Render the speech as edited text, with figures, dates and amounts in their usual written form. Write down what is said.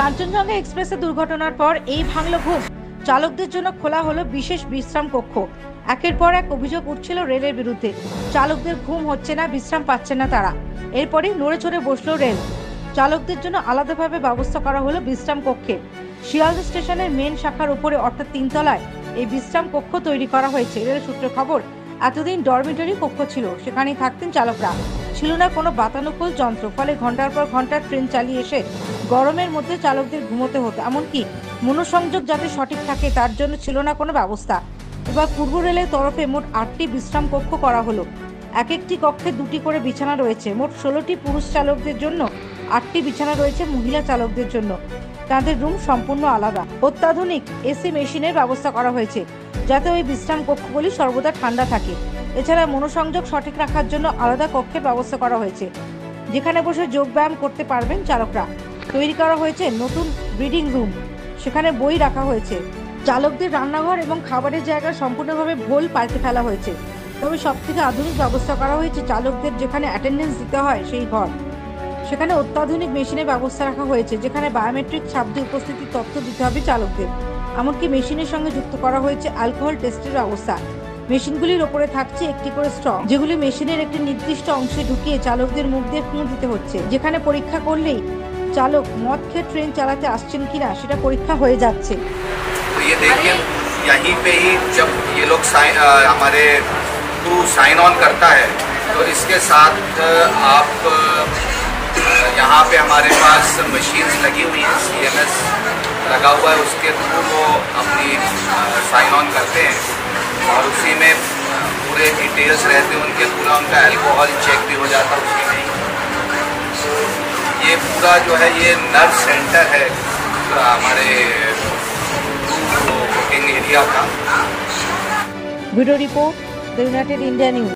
কাঞ্চনজঙ্ঘা এক্সপ্রেসে দুর্ঘটনার পর এই ভাঙল ঘুম। চালকদের জন্য খোলা হলো বিশেষ বিশ্রাম কক্ষ। একের পর এক অভিযোগ উঠছিল রেলের বিরুদ্ধে। চালকদের ঘুম হচ্ছে না, বিশ্রাম পাচ্ছেন না তারা। এরপরই নড়ে চড়ে বসলো রেল। চালকদের জন্য আলাদাভাবে ব্যবস্থা করা হলো বিশ্রাম কক্ষে। শিয়ালদা স্টেশনের মেন শাখার উপরে অর্থাৎ 3 তলায় এই বিশ্রাম কক্ষ তৈরি করা হয়েছে। রেল সূত্রে খবর, এতদিন ডরমিটরি কক্ষ ছিল, সেখানেই থাকতেন চালকরা। ছিল না কোনো বাতানুকূল যন্ত্র, ফলে ঘন্টার পর ঘন্টা ট্রেন চালিয়ে এসে গরমের মধ্যে চালকদের ঘুমোতে হতো। এমনকি মনোসংযোগ যাতে সঠিক থাকে তার জন্য ছিল না কোনো ব্যবস্থা। এবার পূর্ব রেলের তরফে মোট 8টি বিশ্রাম কক্ষ করা হলো। এক একটি কক্ষে 2টি করে বিছানা রয়েছে। মোট 16টি পুরুষ চালকদের জন্য, 8টি বিছানা রয়েছে মহিলা চালকদের জন্য। তাদের রুম সম্পূর্ণ আলাদা। অত্যাধুনিক এসি মেশিনের ব্যবস্থা করা হয়েছে যাতে ওই বিশ্রাম কক্ষগুলি সর্বদা ঠান্ডা থাকে। এছাড়া মনোসংযোগ সঠিক রাখার জন্য আলাদা কক্ষের ব্যবস্থা করা হয়েছে, যেখানে বসে যোগ ব্যায়াম করতে পারবেন চালকরা। তৈরি করা হয়েছে নতুন রিডিং রুম, সেখানে বই রাখা হয়েছে। চালকদের রান্নাঘর এবং খাবারের জায়গা সম্পূর্ণভাবে পাল্টে ফেলা হয়েছে। তবে সবথেকে আধুনিক ব্যবস্থা করা হয়েছে চালকদের যেখানে অ্যাটেন্ডেন্স দিতে হয় সেই ঘর। সেখানে অত্যাধুনিক মেশিনের ব্যবস্থা রাখা হয়েছে, যেখানে বায়োমেট্রিক ছাপ দিয়ে উপস্থিতির তথ্য দিতে হবে চালকদের। এমনকি মেশিনের সঙ্গে যুক্ত করা হয়েছে অ্যালকোহল টেস্টের ব্যবস্থা। মেশিনগুলির ওপরে থাকছে একটি করে স্ট্র, যেগুলি মেশিনের একটি নির্দিষ্ট অংশে ঢুকিয়ে চালকদের মুখ দিয়ে ফুঁ দিতে হচ্ছে। যেখানে পরীক্ষা করলেই চালক মদ খেয়ে ট্রেন চালাতে আসছেন কিনা সেটা পরীক্ষা হয়ে যাচ্ছে। ये देखिए, यहीं पे ही जब ये लोग हमारे क्रू साइन ऑन करता है तो इसके साथ आप यहाँ पे हमारे पास मशीन्स लगी हुई हैं, CMS लगा हुआ है, उसके थ्रू वो अपनी साइन ऑन करते हैं और उसी में पूरे डिटेल्स रहते हैं उनके। पूरा उनका अल्कोहल चेक भी हो जाता है उसी में ही। ये पूरा जो है ये नर्व सेंटर है हमारे बुकिंग एरिया का। Bureau report, the united India news.